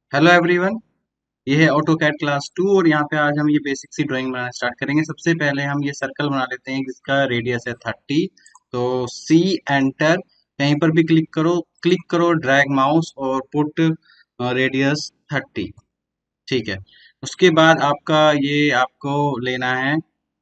Hello everyone. ये है auto CAD class 2 और यहाँ पे आज हम ये बेसिक सी ड्राइंग बनाना स्टार्ट करेंगे। सबसे पहले हम ये सर्कल बना लेते हैं जिसका रेडियस है 30। तो सी एंटर, कहीं पर भी क्लिक करो ड्रैग माउस और पुट रेडियस 30। ठीक है। उसके बाद आपको लेना है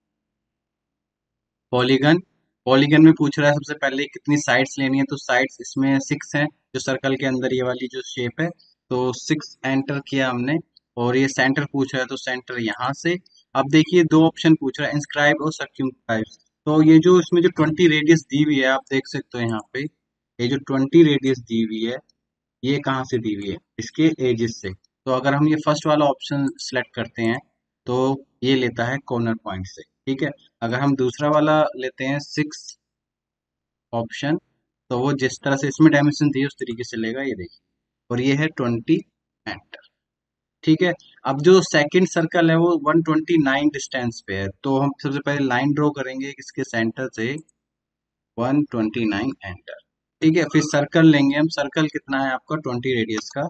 पॉलीगन। पॉलीगन में पूछ रहा है सबसे पहले कितनी साइड्स लेनी है, तो साइड्स इसमें 6 हैं जो सर्कल के अंदर ये वाली जो शेप है। तो 6 एंटर किया हमने और ये सेंटर पूछ रहा है तो सेंटर यहाँ से। अब देखिए दो ऑप्शन पूछ रहा है, इंस्क्राइब और सर्क्यूमस्क्राइब। तो ये जो इसमें जो 20 रेडियस दी हुई है आप देख सकते हो यहाँ पे, ये जो 20 रेडियस दी हुई है ये कहाँ से दी हुई है, इसके एजेस से। तो अगर हम ये फर्स्ट वाला ऑप्शन सेलेक्ट करते हैं तो ये लेता है कॉर्नर पॉइंट से। ठीक है। अगर हम दूसरा वाला लेते हैं 6 ऑप्शन, तो वो जिस तरह से इसमें डायमेंशन दी है उस तरीके से लेगा, ये देखिए। और ये है 20 एंटर। ठीक है। अब जो सेकंड सर्कल है वो 129 डिस्टेंस पे है, तो हम सबसे पहले लाइन ड्रॉ करेंगे इसके सेंटर से 129 एंटर। ठीक है। फिर सर्कल लेंगे हम, सर्कल कितना है आपका 20 रेडियस का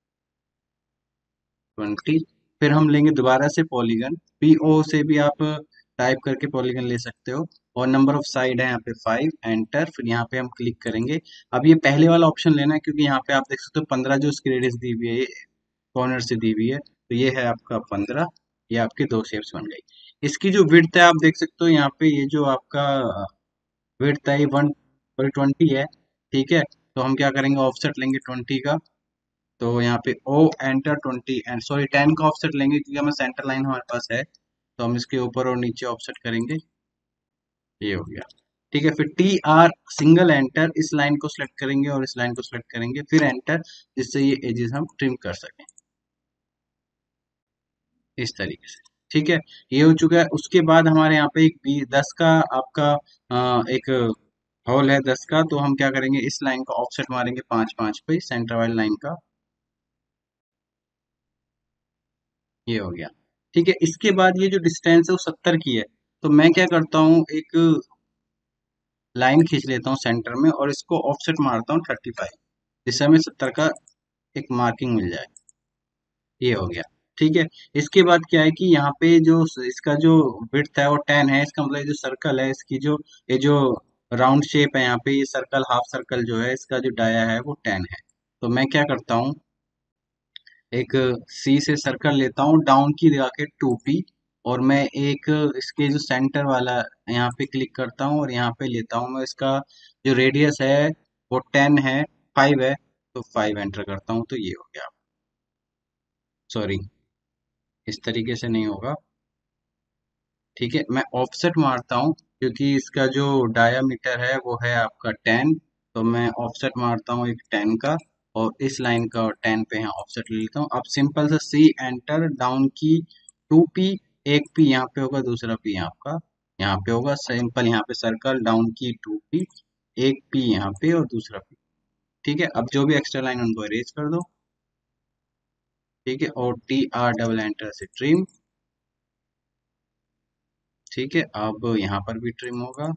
20। फिर हम लेंगे दोबारा से पॉलीगन, पीओ से भी आप टाइप करके पॉलीगन ले सकते हो। और नंबर ऑफ साइड है यहाँ पे 5 एंटर। फिर यहाँ पे हम क्लिक करेंगे। अब ये पहले वाला ऑप्शन लेना है क्योंकि यहाँ पे आप देख सकते हो 15 जो इसकी रेडियस दी हुई है ये कॉर्नर से दी हुई है, तो ये है आपका 15। ये आपके दो शेप्स बन गई। इसकी जो विड्थ है आप देख सकते हो यहाँ पे, ये जो आपका विड्थ है 1/20 है। ठीक है। तो हम क्या करेंगे, ऑफसेट लेंगे 20 का। तो यहाँ पे ओ एंटर 20 एंड सॉरी 10 का ऑफसेट लेंगे क्योंकि हमें सेंटर लाइन हमारे पास है, तो हम इसके ऊपर और नीचे ऑफसेट करेंगे। ये हो गया। ठीक है। फिर टी आर सिंगल एंटर, इस लाइन को सिलेक्ट करेंगे और इस लाइन को सिलेक्ट करेंगे, फिर एंटर, जिससे ये एजेस हम ट्रिम कर सकें इस तरीके से। ठीक है। ये हो चुका है। उसके बाद हमारे यहाँ पे एक 10 का आपका एक होल है 10 का, तो हम क्या करेंगे, इस लाइन का ऑफसेट मारेंगे 5 5 पे सेंटर वाली लाइन का। ये हो गया। ठीक है। इसके बाद ये जो डिस्टेंस है वो 70 की है, तो मैं क्या करता हूँ, एक लाइन खींच लेता हूँ सेंटर में और इसको ऑफसेट मारता हूँ 35, जिससे हमें 70 का एक मार्किंग मिल जाए। ये हो गया। ठीक है। इसके बाद क्या है कि यहाँ पे जो इसका जो विड्थ है वो 10 है, इसका मतलब ये जो सर्कल है इसकी जो ये जो राउंड शेप है यहाँ पे, ये सर्कल हाफ सर्कल जो है इसका जो डाया है वो 10 है। तो मैं क्या करता हूँ, एक सी से सर्कल लेता हूँ डाउन की लगा के 2p, और मैं एक इसके जो सेंटर वाला यहाँ पे क्लिक करता हूँ और यहाँ पे लेता हूँ मैं इसका जो रेडियस है वो 10 है, 5 है, तो 5 एंटर करता हूँ, तो ये हो गया। सॉरी, इस तरीके से नहीं होगा। ठीक है। मैं ऑफसेट मारता हूँ क्योंकि इसका जो डायामीटर है वो है आपका 10, तो मैं ऑफसेट मारता हूँ एक 10 का, और इस लाइन का 10 पे यहाँ ऑफसेट ले लेता हूँ। अब सिंपल सा सी एंटर, डाउन की 2p, एक पी यहाँ पे होगा दूसरा पी आपका यहाँ पे होगा, सिंपल यहाँ पे सर्कल डाउन की 2p, एक पी यहाँ पे और दूसरा पी। ठीक है। अब जो भी एक्स्ट्रा लाइन उनको अरेज कर दो। ठीक है। और टी आर डबल एंटर से ट्रिम। ठीक है। अब यहाँ पर भी ट्रिम होगा।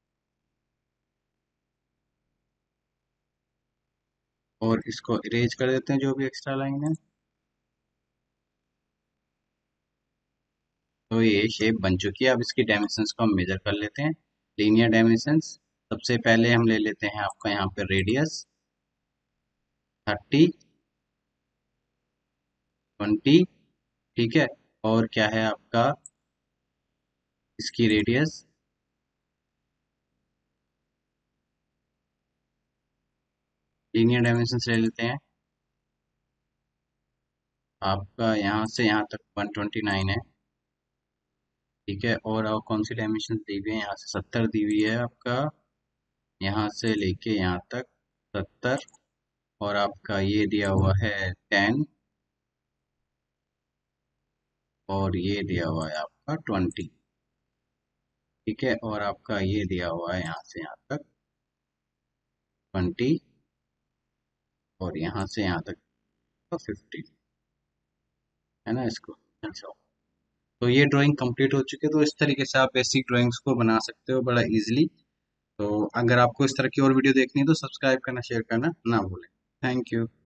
और इसको इरेज कर देते हैं जो भी एक्स्ट्रा लाइन है। तो ये शेप बन चुकी है। अब इसकी डायमेंशंस को हम मेजर कर लेते हैं। लीनियर डायमेंशंस, सबसे पहले हम ले लेते हैं आपका यहाँ पे रेडियस 30, 20। ठीक है। और क्या है आपका इसकी रेडियस, लीनियर डायमेंशंस ले लेते हैं आपका यहाँ से यहाँ तक 129 है। ठीक है। और कौन सी डायमेंशन दी हुई है, यहाँ से 70 दी हुई है आपका, यहाँ से लेके यहाँ तक 70। और आपका ये दिया हुआ है 10, और ये दिया हुआ है आपका 20। ठीक है। और आपका ये दिया हुआ है यहाँ से यहाँ तक 20, और यहाँ से यहाँ तक तो 50, है ना इसको। अच्छा, तो ये ड्राइंग कंप्लीट हो चुकी है। तो इस तरीके से आप बेसिक ड्राइंग्स को बना सकते हो बड़ा इजीली। तो अगर आपको इस तरह की और वीडियो देखनी है तो सब्सक्राइब करना शेयर करना ना भूलें। Thank you.